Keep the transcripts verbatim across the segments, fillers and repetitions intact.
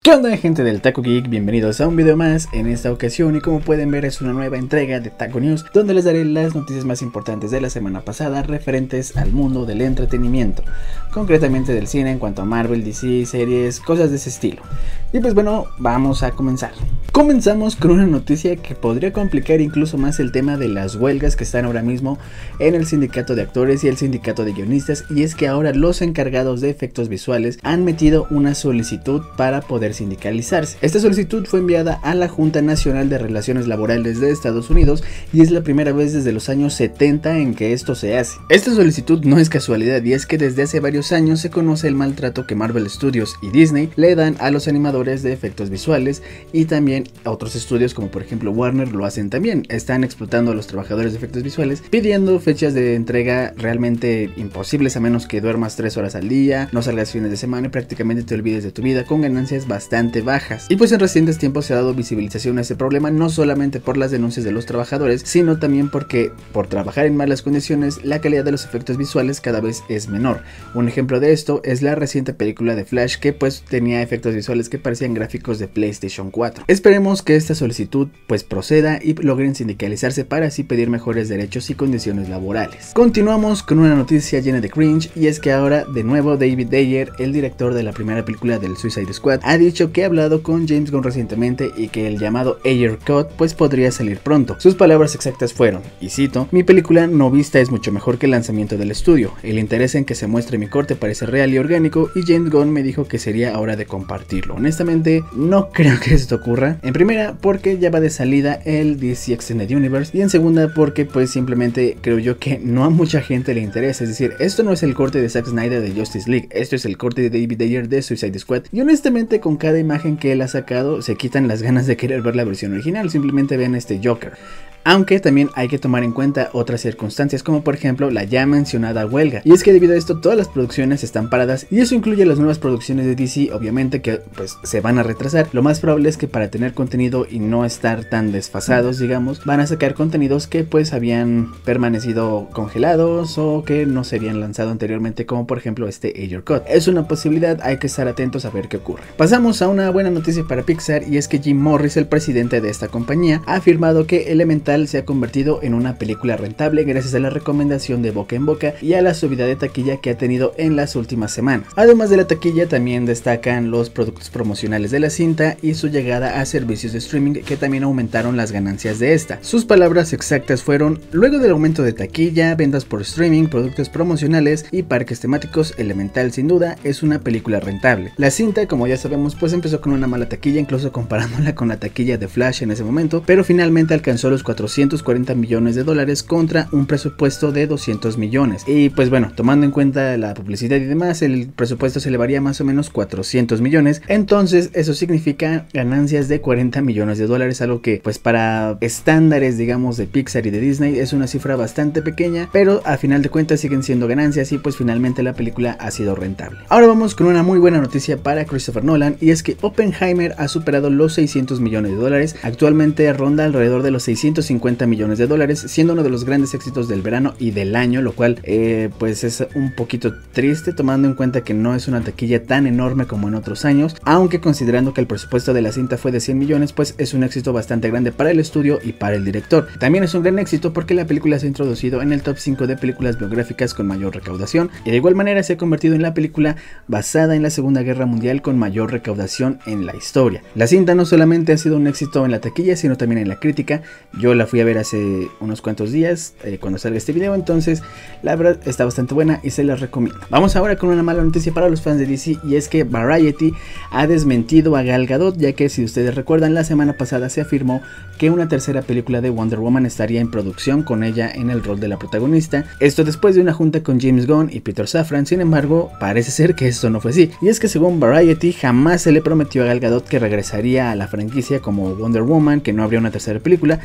¿Qué onda, gente del Taco Geek? Bienvenidos a un video más en esta ocasión, y como pueden ver es una nueva entrega de Taco News, donde les daré las noticias más importantes de la semana pasada referentes al mundo del entretenimiento, concretamente del cine en cuanto a Marvel, D C, series, cosas de ese estilo. Y pues bueno, vamos a comenzar. Comenzamos con una noticia que podría complicar incluso más el tema de las huelgas que están ahora mismo en el sindicato de actores y el sindicato de guionistas, y es que ahora los encargados de efectos visuales han metido una solicitud para poder sindicalizarse. Esta solicitud fue enviada a la Junta Nacional de Relaciones Laborales de Estados Unidos y es la primera vez desde los años setenta en que esto se hace. Esta solicitud no es casualidad, y es que desde hace varios años se conoce el maltrato que Marvel Studios y Disney le dan a los animadores de efectos visuales, y también a otros estudios como por ejemplo Warner lo hacen también. Están explotando a los trabajadores de efectos visuales, pidiendo fechas de entrega realmente imposibles a menos que duermas tres horas al día, no salgas fines de semana y prácticamente te olvides de tu vida, con ganancias bastante bajas. Y pues en recientes tiempos se ha dado visibilización a este problema, no solamente por las denuncias de los trabajadores, sino también porque por trabajar en malas condiciones la calidad de los efectos visuales cada vez es menor. Un ejemplo de esto es la reciente película de Flash, que pues tenía efectos visuales que parecían gráficos de PlayStation cuatro. Esperemos que esta solicitud pues proceda y logren sindicalizarse para así pedir mejores derechos y condiciones laborales. Continuamos con una noticia llena de cringe, y es que ahora de nuevo David Ayer, el director de la primera película del Suicide Squad, ha dicho que ha hablado con James Gunn recientemente y que el llamado Ayer Cut pues podría salir pronto. Sus palabras exactas fueron, y cito: "Mi película no vista es mucho mejor que el lanzamiento del estudio. El interés en que se muestre mi corte parece real y orgánico, y James Gunn me dijo que sería hora de compartirlo. Honestamente no creo que esto ocurra. En primera, porque ya va de salida el D C Extended Universe, y en segunda porque pues simplemente creo yo que no a mucha gente le interesa. Es decir, esto no es el corte de Zack Snyder de Justice League, esto es el corte de David Ayer de Suicide Squad, y honestamente con cada imagen que él ha sacado se quitan las ganas de querer ver la versión original. Simplemente ven este Joker. Aunque también hay que tomar en cuenta otras circunstancias, como por ejemplo la ya mencionada huelga, y es que debido a esto todas las producciones están paradas, y eso incluye las nuevas producciones de D C, obviamente que pues se van a retrasar. Lo más probable es que para tener contenido y no estar tan desfasados, digamos, van a sacar contenidos que pues habían permanecido congelados o que no se habían lanzado anteriormente, como por ejemplo este Ayer Cut. Es una posibilidad, hay que estar atentos a ver qué ocurre. Pasamos a una buena noticia para Pixar, y es que Jim Morris, el presidente de esta compañía, ha afirmado que Elemental se ha convertido en una película rentable gracias a la recomendación de boca en boca y a la subida de taquilla que ha tenido en las últimas semanas. Además de la taquilla, también destacan los productos promocionales de la cinta y su llegada a servicios de streaming, que también aumentaron las ganancias de esta. Sus palabras exactas fueron: "Luego del aumento de taquilla, ventas por streaming, productos promocionales y parques temáticos, Elemental sin duda es una película rentable". La cinta, como ya sabemos, pues empezó con una mala taquilla, incluso comparándola con la taquilla de Flash en ese momento, pero finalmente alcanzó los cuatrocientos cuarenta millones de dólares contra un presupuesto de doscientos millones. Y pues bueno, tomando en cuenta la publicidad y demás, el presupuesto se elevaría más o menos cuatrocientos millones. Entonces eso significa ganancias de cuarenta millones de dólares, algo que pues para estándares digamos de Pixar y de Disney es una cifra bastante pequeña, pero a final de cuentas siguen siendo ganancias, y pues finalmente la película ha sido rentable. Ahora vamos con una muy buena noticia para Christopher Nolan, y es que Oppenheimer ha superado los seiscientos millones de dólares. Actualmente ronda alrededor de los seiscientos cincuenta millones de dólares, siendo uno de los grandes éxitos del verano y del año, lo cual eh, pues es un poquito triste tomando en cuenta que no es una taquilla tan enorme como en otros años, aunque considerando que el presupuesto de la cinta fue de cien millones, pues es un éxito bastante grande para el estudio y para el director. También es un gran éxito porque la película se ha introducido en el top cinco de películas biográficas con mayor recaudación, y de igual manera se ha convertido en la película basada en la Segunda Guerra Mundial con mayor recaudación en la historia. La cinta no solamente ha sido un éxito en la taquilla, sino también en la crítica. Yo la fui a ver hace unos cuantos días eh, cuando salga este video, entonces la verdad está bastante buena y se las recomiendo. Vamos ahora con una mala noticia para los fans de D C, y es que Variety ha desmentido a Gal Gadot, ya que si ustedes recuerdan, la semana pasada se afirmó que una tercera película de Wonder Woman estaría en producción con ella en el rol de la protagonista. Esto después de una junta con James Gunn y Peter Safran. Sin embargo, parece ser que esto no fue así, y es que según Variety jamás se le prometió a Gal Gadot que regresaría a la franquicia como Wonder Woman, que no habría una tercera película, y de igual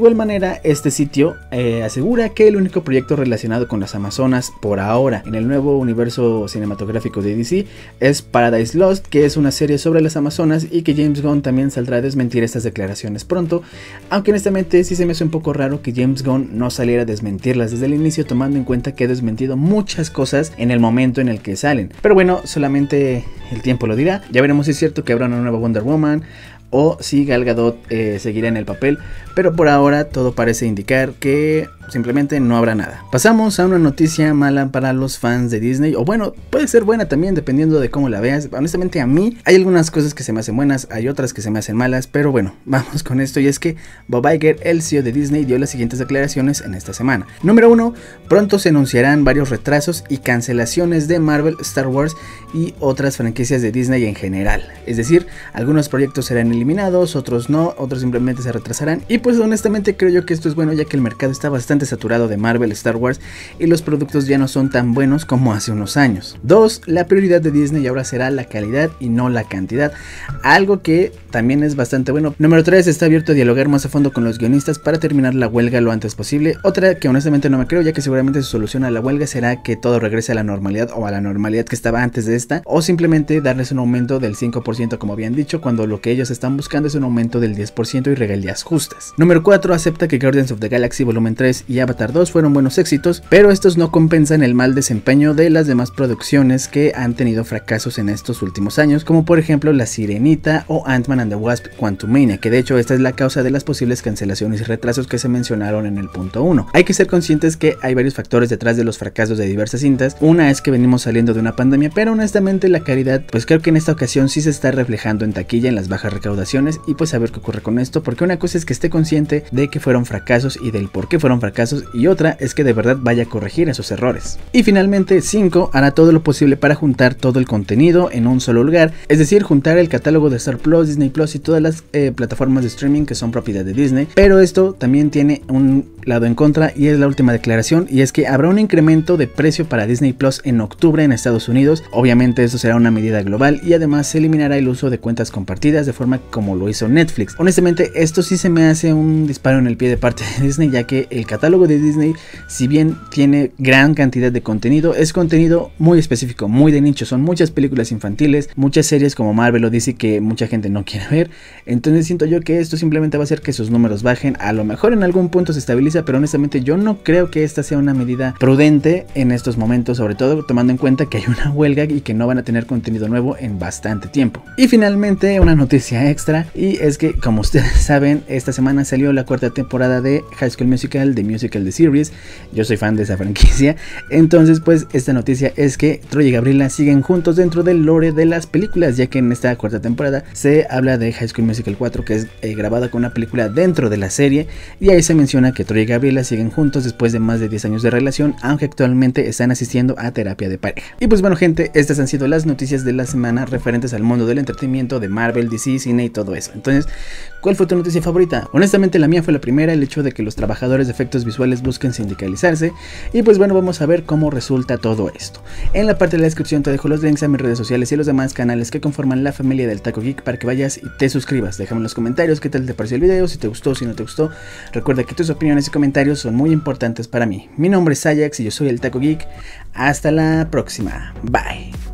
igual manera, este sitio eh, asegura que el único proyecto relacionado con las Amazonas por ahora en el nuevo universo cinematográfico de D C es Paradise Lost, que es una serie sobre las Amazonas, y que James Gunn también saldrá a desmentir estas declaraciones pronto, aunque honestamente sí se me hace un poco raro que James Gunn no saliera a desmentirlas desde el inicio, tomando en cuenta que ha desmentido muchas cosas en el momento en el que salen. Pero bueno, solamente el tiempo lo dirá. Ya veremos si es cierto que habrá una nueva Wonder Woman o si Gal Gadot eh, seguirá en el papel, pero por ahora todo parece indicar que simplemente no habrá nada. Pasamos a una noticia mala para los fans de Disney, o bueno, puede ser buena también dependiendo de cómo la veas. Honestamente a mí hay algunas cosas que se me hacen buenas, hay otras que se me hacen malas, pero bueno, vamos con esto, y es que Bob Iger, el C E O de Disney, dio las siguientes declaraciones en esta semana. Número uno, pronto se anunciarán varios retrasos y cancelaciones de Marvel, Star Wars y otras franquicias de Disney en general, es decir, algunos proyectos serán eliminados, otros no, otros simplemente se retrasarán, y pues honestamente creo yo que esto es bueno, ya que el mercado está bastante saturado de Marvel, Star Wars, y los productos ya no son tan buenos como hace unos años. dos. La prioridad de Disney ahora será la calidad y no la cantidad, algo que también es bastante bueno. Número tres. Está abierto a dialogar más a fondo con los guionistas para terminar la huelga lo antes posible. Otra que honestamente no me creo, ya que seguramente su solución a la huelga será que todo regrese a la normalidad, o a la normalidad que estaba antes de esta, o simplemente darles un aumento del cinco por ciento como habían dicho, cuando lo que ellos están buscando es un aumento del diez por ciento y regalías justas. Número cuatro. Acepta que Guardians of the Galaxy Volumen tres y Avatar dos fueron buenos éxitos, pero estos no compensan el mal desempeño de las demás producciones que han tenido fracasos en estos últimos años, como por ejemplo La Sirenita o Ant-Man and the Wasp Quantumania, que de hecho esta es la causa de las posibles cancelaciones y retrasos que se mencionaron en el punto uno. Hay que ser conscientes que hay varios factores detrás de los fracasos de diversas cintas. Una es que venimos saliendo de una pandemia, pero honestamente la calidad, pues creo que en esta ocasión sí se está reflejando en taquilla, en las bajas recaudaciones, y pues a ver qué ocurre con esto, porque una cosa es que esté consciente de que fueron fracasos y del por qué fueron fracasos, y otra es que de verdad vaya a corregir esos errores. Y finalmente, cinco. Hará todo lo posible para juntar todo el contenido en un solo lugar, es decir, juntar el catálogo de Star Plus, Disney Plus y todas las eh, plataformas de streaming que son propiedad de Disney. Pero esto también tiene un lado en contra, y es la última declaración, y es que habrá un incremento de precio para Disney Plus en octubre en Estados Unidos. Obviamente esto será una medida global, y además se eliminará el uso de cuentas compartidas de forma como lo hizo Netflix. Honestamente esto sí se me hace un disparo en el pie de parte de Disney, ya que el catálogo de Disney, si bien tiene gran cantidad de contenido, es contenido muy específico, muy de nicho. Son muchas películas infantiles, muchas series como Marvel o D C que mucha gente no quiere ver. Entonces siento yo que esto simplemente va a hacer que sus números bajen. A lo mejor en algún punto se estabiliza, pero honestamente yo no creo que esta sea una medida prudente en estos momentos, sobre todo tomando en cuenta que hay una huelga y que no van a tener contenido nuevo en bastante tiempo. Y finalmente una noticia extra, y es que como ustedes saben, esta semana salió la cuarta temporada de High School Musical, The Musical The Series. Yo soy fan de esa franquicia, entonces pues esta noticia es que Troy y Gabriela siguen juntos dentro del lore de las películas, ya que en esta cuarta temporada se habla de High School Musical cuatro, que es eh, grabada con una película dentro de la serie, y ahí se menciona que Troy y Gabriela siguen juntos después de más de diez años de relación, aunque actualmente están asistiendo a terapia de pareja. Y pues bueno gente, estas han sido las noticias de la semana referentes al mundo del entretenimiento, de Marvel, D C, cine y todo eso. Entonces, ¿cuál fue tu noticia favorita? Honestamente la mía fue la primera, el hecho de que los trabajadores de efectos visuales busquen sindicalizarse, y pues bueno, vamos a ver cómo resulta todo esto. En la parte de la descripción te dejo los links a mis redes sociales y los demás canales que conforman la familia del Taco Geek para que vayas y te suscribas. Déjame en los comentarios qué tal te pareció el video, si te gustó, si no te gustó. Recuerda que tus opiniones y comentarios son muy importantes para mí. Mi nombre es Ajax y yo soy el Taco Geek. Hasta la próxima. Bye.